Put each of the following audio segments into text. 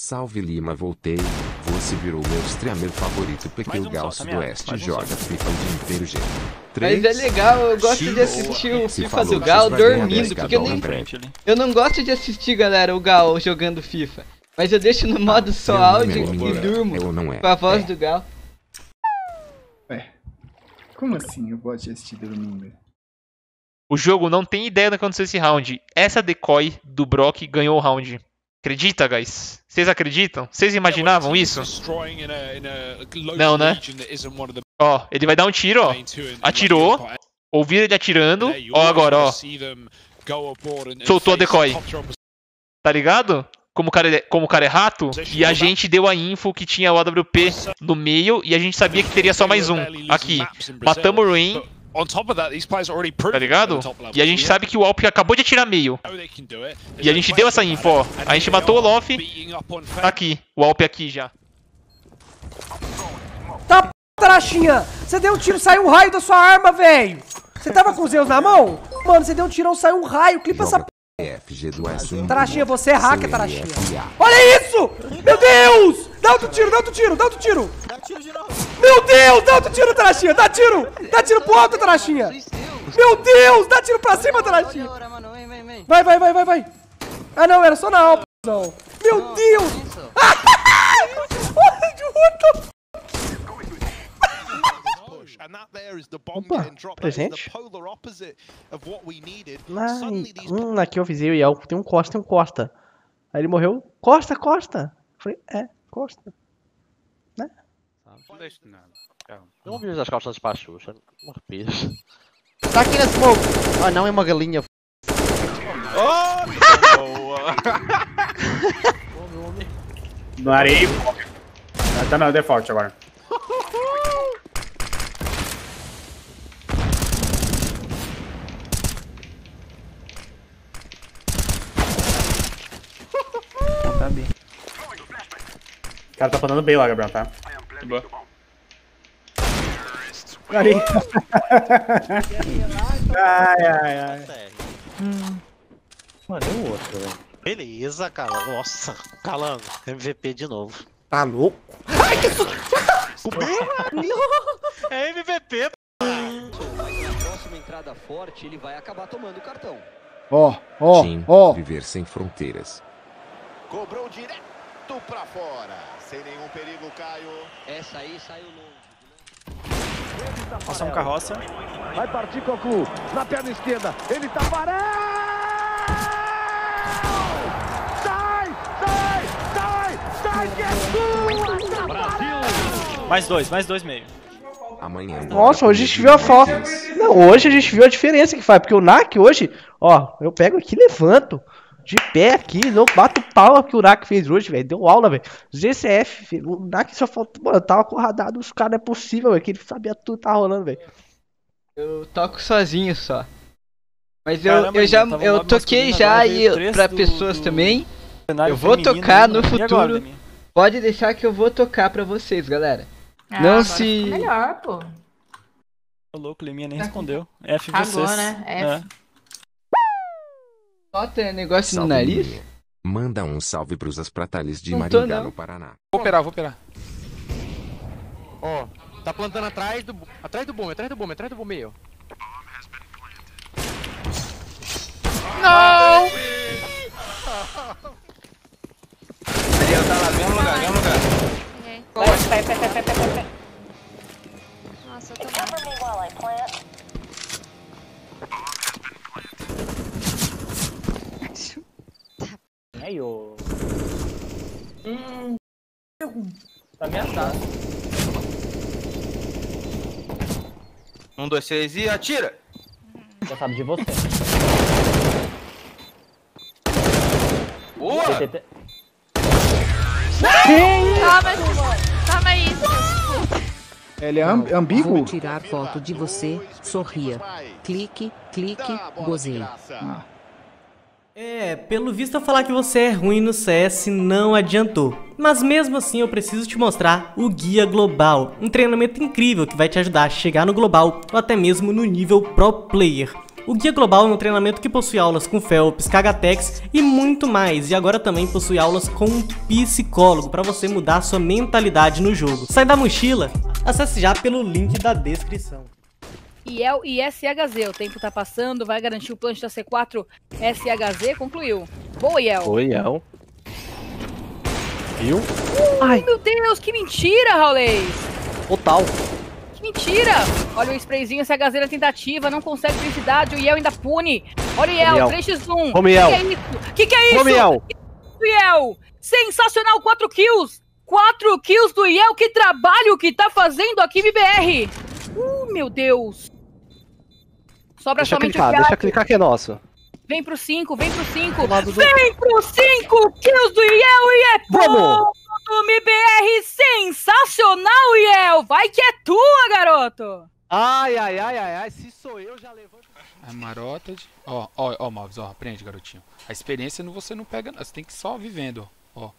Salve Lima, voltei. Você virou meu streamer favorito porque o Gauss do Oeste joga FIFA o dia inteiro, gente. Mas é legal, eu gosto de assistir o FIFA do Gal dormindo, porque eu não gosto de assistir, galera, o Gal jogando FIFA. Mas eu deixo no modo só áudio e durmo com a voz do Gal. Ué, como assim eu gosto de assistir dormindo? O jogo não tem ideia do que aconteceu esse round. Essa decoy do Brock ganhou o round. Acredita, guys? Vocês acreditam? Vocês imaginavam isso? Não, né? Ó, ele vai dar um tiro, ó. Atirou. Ouviram ele atirando. Ó agora, ó. Soltou a decoy. Tá ligado? Como o cara é rato. E a gente deu a info que tinha o AWP no meio. E a gente sabia que teria só mais um. Aqui. Matamos o Rain. Tá ligado? E a gente sabe que o Alp acabou de atirar meio. E a gente deu essa info, ó. A gente matou o Lof. Tá aqui. O Alp aqui já. Tá p***, Tarachinha! Você deu um tiro, saiu um raio da sua arma, velho! Você tava com os Zeus na mão? Mano, você deu um tirão, saiu um raio. Clipa essa p***. Tarachinha, você é hacker, Tarachinha. Olha isso! Meu Deus! Dá outro tiro, dá outro tiro, dá outro tiro! Meu Deus, dá outro tiro, Tarachinha! Dá tiro! Dá tiro pro alto, Tarachinha! Meu Deus, dá tiro pra cima, Tarachinha! Vai, vai, vai, vai, vai! Ah não, era só na alpa, não. Meu Deus! Opa, presente. Aqui eu avisei o Yel, tem um Costa. Aí ele morreu, Costa. Eu falei, Costa. Né? Não ouvi as calças para a Xuxa, não arrepias. Tá aqui na smoke! Ah não, é uma galinha. Oh, boa! No areia. Tá no default agora. Tá bem. O cara tá falando bem lá, Gabriel, tá? Boa. Areia. Ai. Mano, é o outro, velho. Beleza, cara. Nossa, Calango. MVP de novo. Tá louco? Ai, que susto! É MVP, A próxima entrada forte, ele vai acabar tomando o cartão. Ó. Viver sem fronteiras. Cobrou direto pra fora. Sem nenhum perigo, Caio. Essa aí saiu longe. Passa um carroça. Vai partir Cocu. Na perna esquerda. Ele tá parado. Sai, que é sua. Brasil. Mais dois meio. Amanhã. Nossa, hoje a gente viu a falta. Não, hoje a gente viu a diferença que faz. Porque o Nak hoje, ó, eu pego aqui e levanto. De pé aqui, não bato pau que o Nak fez hoje, velho. Deu aula, velho. GCF, filho, o Nak só faltou. Mano, eu tava acordado, os caras não é possível, velho. Que ele sabia tudo que tá rolando, velho. Eu toco sozinho só. Mas eu toquei já aí pra pessoas também. Eu vou tocar no futuro. Pode deixar que eu vou tocar pra vocês, galera. Não se. Melhor, pô. Tô louco, Leminha nem respondeu. F Cagou, vocês. né? F. Bota negócio no nariz. Manda um salve pros Aspratalis de Não tô, Maringá, não. no Paraná. Vou operar. Ó, tá plantando atrás do boom, atrás do boom meio. Não! Ariel tá lá, mesmo lugar. Pé. Nossa, eu tô mal. Aí, ô. Tá ameaçado. 1, 2, 3 e atira! Já sabe de você. Boa! Toma aí. Ele é ambíguo? Vou tirar foto de você, sorria. Clique, gozei. Pelo visto eu falar que você é ruim no CS não adiantou. Mas mesmo assim eu preciso te mostrar o Guia Global, um treinamento incrível que vai te ajudar a chegar no Global ou até mesmo no nível Pro Player. O Guia Global é um treinamento que possui aulas com Phelps, Kagatex e muito mais. E agora também possui aulas com um psicólogo para você mudar sua mentalidade no jogo. Sai da mochila? Acesse já pelo link da descrição. IEL e SHZ, o tempo tá passando, vai garantir o plant da C4 SHZ, concluiu. Boa, IEL. Boa, IEL. Viu? Ai, meu Deus, que mentira, Raulês. Total. Que mentira. Olha o sprayzinho SHZ na tentativa, não consegue intensidade, o IEL ainda pune. Olha o IEL, 3x1. Vamos, IEL. Que é isso? Vamos, IEL. IEL, sensacional, 4 kills. 4 kills do IEL, que trabalho que tá fazendo aqui, MBR. Meu Deus. Sobra somente o Thiago. Deixa eu clicar que é nosso. Vem pro 5, vem pro 5. Vem pro 5 kills do IEL e é ponto do MBR. Sensacional, IEL. Vai que é tua, garoto. Ai, se sou eu, já levanto. A marota de... Ó, Malves, ó, aprende, garotinho. A experiência você não pega, você tem que ir só vivendo, ó.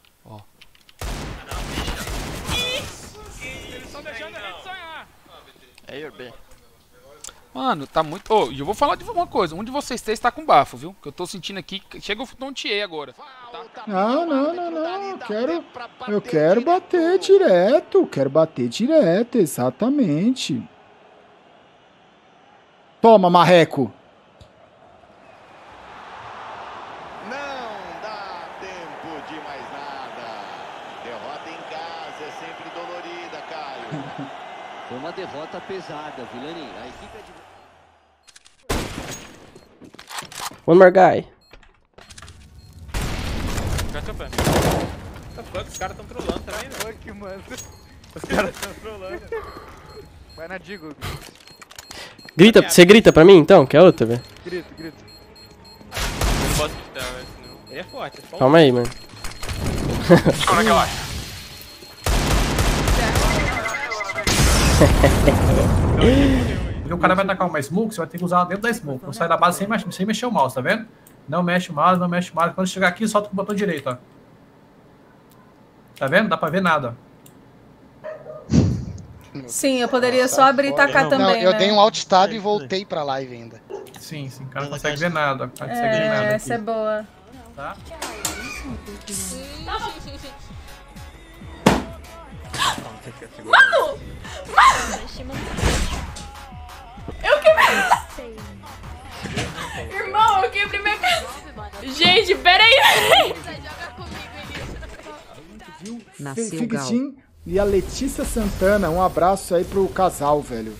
Eles estão deixando a gente sonhar. É, B. Mano, tá muito... E eu vou falar de uma coisa. Um de vocês três tá com bafo, viu? Que eu tô sentindo aqui... Chega o tonteei agora. Tá? Não. Eu quero bater direto. Quero bater direto, exatamente. Toma, marreco. Não dá tempo de mais nada. Derrota em casa é sempre dolorida, Caio. Foi uma derrota pesada, Vilani. A equipe é de... One more guy. Os caras tão trolando também, né? Que mano. Os caras tão trolando. Vai na Digo. Grita, você grita pra mim então? Quer outra, velho? Grito. Não posso gritar, velho, senão... Ele é forte, Calma aí, mano. Como é que eu acho? Porque o cara vai tacar uma smoke, você vai ter que usar dentro da smoke. Não sai da base sem mexer o mouse, tá vendo? Não mexe o mouse, não mexe o mouse. Quando chegar aqui, solta com o botão direito, ó. Tá vendo? Dá pra ver nada. Sim, eu poderia só abrir e tacar também, não, eu né? dei um alt tab e voltei pra live ainda. Sim, o cara não consegue ver nada. Essa é boa. Tá? Mano! Eu quebrei... Irmão, eu quebrei minha cabeça. Gente, peraí. Figueitinho e a Letícia Santana. Um abraço aí pro casal, velho.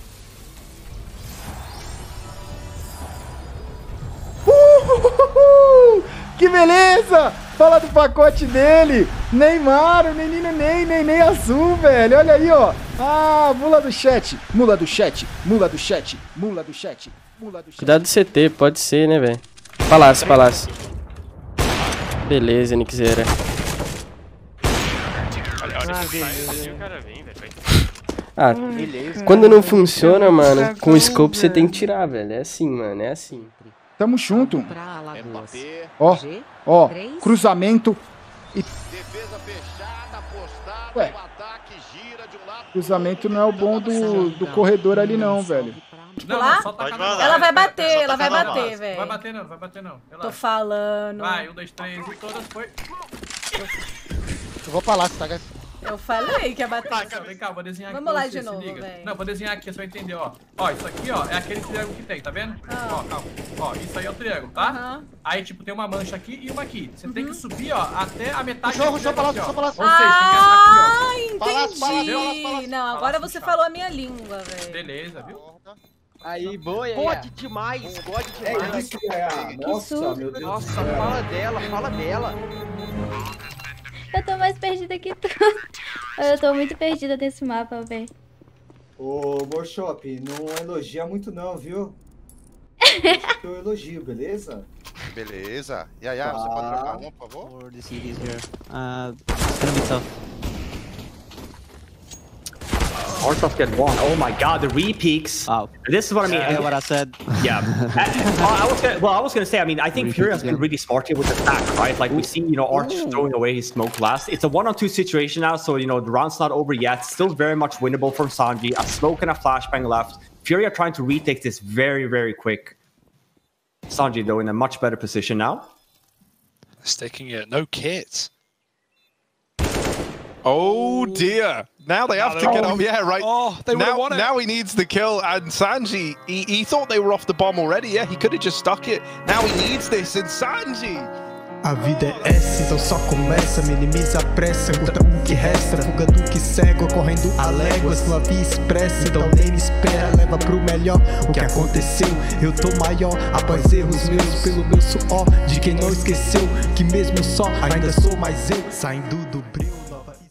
Que beleza! Fala do pacote dele! Neymar, o menino Ney azul, velho. Olha aí, ó. Ah, mula do chat. Cuidado do CT, pode ser, né, velho? Palácio. Beleza, Nixera. Quando não funciona, mano, com o scope você tem que tirar, velho. É assim, mano, é assim. Tamo junto. Ó, cruzamento e... Ué, cruzamento não é o bom do corredor ali não, velho. Lá? Ela vai bater, velho. Vai bater não. Relaxa. Tô falando. Vai, 1, 2, 3 e todas foi. Eu vou pra lá, tá, guys? Eu falei que ia bater. Vem cá, vou desenhar aqui. Vamos lá de novo, velho. Não, vou desenhar aqui, você vai entender, ó. Ó, isso aqui, ó, é aquele triângulo que tem, tá vendo? Ó, calma. Ó, isso aí é o triângulo, tá? Aí, tipo, tem uma mancha aqui e uma aqui. Você tem que subir, ó, até a metade do Puxou pra lá. Ou seja, tem que entrar aqui, ó. Entendi. Não, agora você falou a minha língua, velho. Beleza, viu? Aí, boa, Pode demais. É isso, Nossa, meu Deus. Nossa, fala dela. Eu tô mais perdida que tu. Eu tô muito perdida nesse mapa, velho. Ô, Morshop, não elogia muito não, viu? Eu elogio, beleza? Beleza. Yaya, você pode trocar uma, por favor? It's gonna be tough. Orzhov get one. Oh my god, the re-peaks. This is what I mean. Yeah, what I said. Yeah. I was gonna say, I mean, I think Fury has been really smart here with the stack, right? Like we see, you know, Arch throwing away his smoke last. It's a 1-on-2 situation now, so, you know, the round's not over yet. Still very much winnable for Sanji. A smoke and a flashbang left. Fury are trying to retake this very, very quick. Sanji, though, in a much better position now. Sticking it. No kit. Oh dear. Now they have to get off. Yeah, right. Oh, they would won it. Now he needs the kill. And Sanji, he thought they were off the bomb already. Yeah, he could have just stuck it. Now he needs this. And Sanji. A vida é essa, então só começa. Minimiza a pressa, curta o que resta. Fuga do que cego, correndo a léguas. Tua via expressa, então nem me espera. Leva pro melhor o que aconteceu. Eu tô maior após erros meus. Pelo meu suor de quem não esqueceu que mesmo só ainda sou mais eu. Saindo do brilho.